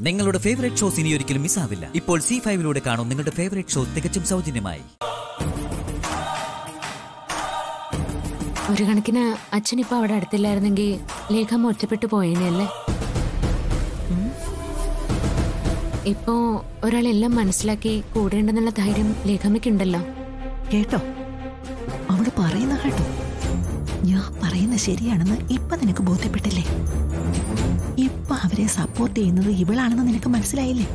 നിങ്ങളുടെ favourite shows ഇനി ഒരിക്കലും മിസ്സാവില്ല. ഇപ്പോൾ C5-ലൂടെ കാണും നിങ്ങളുടെ ഫേവറേറ്റ് ഷോ തികച്ചും സൗജന്യമായി. ഒരു കണക്കിന് അച്ഛൻ ഇപ്പൊ അവിടെ അടുത്തില്ലായിരുന്നെങ്കിൽ ലേഖമ്മ ഒറ്റപ്പെട്ടു പോയേനല്ലേ. ഇപ്പോ ഒരാളെല്ലാം മനസ്സിലാക്കി കൂടേണ്ടെന്നുള്ള ധൈര്യം ലേഖമ്മയ്ക്കുണ്ടല്ലോ. കേട്ടോ, അവള് പറയുന്ന കേട്ടോ. ഞാൻ പറയുന്ന ശരിയാണെന്ന് ഇപ്പൊ നിനക്ക് ബോധ്യപ്പെട്ടില്ലേ? ഇപ്പൊ അവരെ സപ്പോർട്ട് ചെയ്യുന്നത് ഇവളാണെന്ന് നിനക്ക് മനസ്സിലായില്ലേ?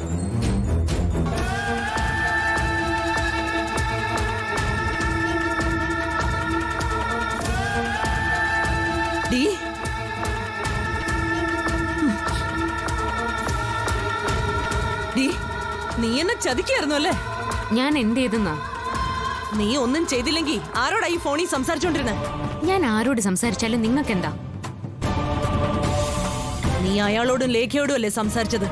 നീ എന്നെ ചതിക്കായിരുന്നു അല്ലേ? ഞാൻ എന്ത് ചെയ്തെന്നാ? നീ ഒന്നും ചെയ്തില്ലെങ്കിൽ ആരോടാ ഈ ഫോണിൽ സംസാരിച്ചോണ്ടിരുന്നെ? ഞാൻ ആരോട് സംസാരിച്ചാലും നിങ്ങൾക്കെന്താ? നീ അയാളോടും ലേഖയോടും അല്ലേ സംസാരിച്ചത്?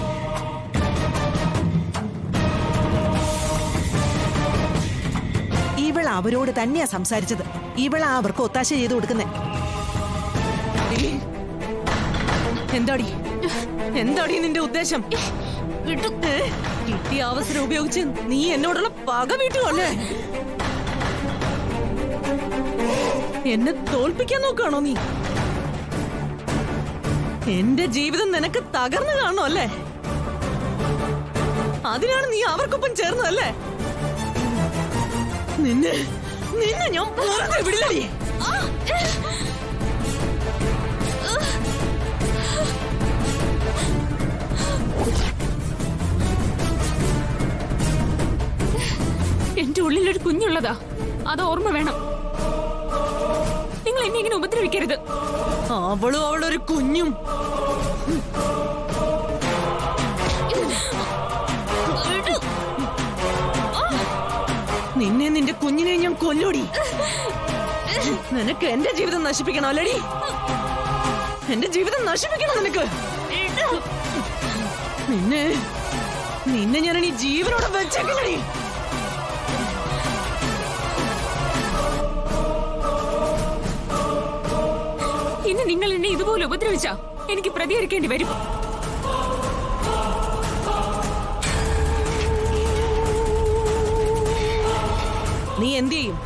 ഇവൾ അവരോട് തന്നെയാ സംസാരിച്ചത്. ഇവളാ അവർക്ക് ഒത്താശ ചെയ്ത് കൊടുക്കുന്നേ. എന്താടി എന്താടി നിന്റെ ഉദ്ദേശം? കിട്ടിയ അവസരം ഉപയോഗിച്ച് നീ എന്നോടുള്ള പക വീട്ടുകൊള്ളേ? എന്നെ തോൽപ്പിക്കാൻ നോക്കാണോ നീ? എന്റെ ജീവിതം നിനക്ക് തകർന്നു കാണണോ അല്ലേ? അതിനാണ് നീ അവർക്കൊപ്പം ചേർന്നതല്ലേ? നിന്നെ നിന്നെ ഞാൻ വെറുതെ വിടില്ലടി. എന്റെ ഉള്ളിലൊരു കുഞ്ഞുള്ളതാ, അത് ഓർമ്മ വേണം. നിങ്ങൾ എന്നെ ഇങ്ങനെ ഉപദ്രവിക്കരുത്. അവളൊരു കുഞ്ഞും. നിന്നെ നിന്റെ കുഞ്ഞിനെ ഞാൻ കൊല്ലൂടി. നിനക്ക് എന്റെ ജീവിതം നശിപ്പിക്കണം അല്ലടി? എന്റെ ജീവിതം നശിപ്പിക്കണം നിനക്ക്? നിന്നെ നിന്നെ ഞാൻ ഈ ജീവനോടെ വെച്ചേക്കണടി. ഇനി നിങ്ങൾ എന്നെ ഇതുപോലെ ഉപദ്രവിച്ചാ എനിക്ക് പ്രതികരിക്കേണ്ടി വരും. നീ എന്ത് ചെയ്യും?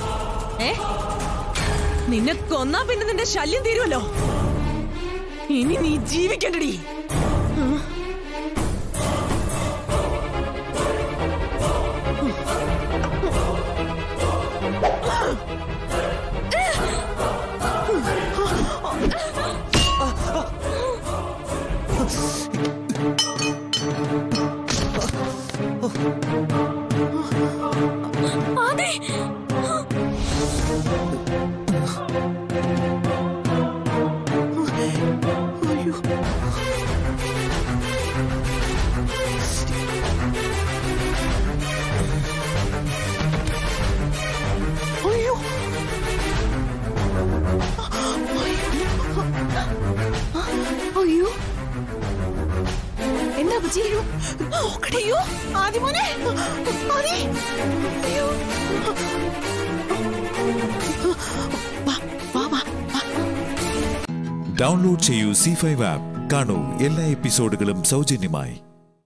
നിന്നെ കൊന്നാ പിന്നെ നിന്റെ ശല്യം തീരുമല്ലോ. ഇനി നീ ജീവിക്കണ്ടടി. ഡൗൺലോഡ് ചെയ്യൂ C5 ആപ്പ്. കാണൂ എല്ലാ എപ്പിസോഡുകളും സൗജന്യമായി.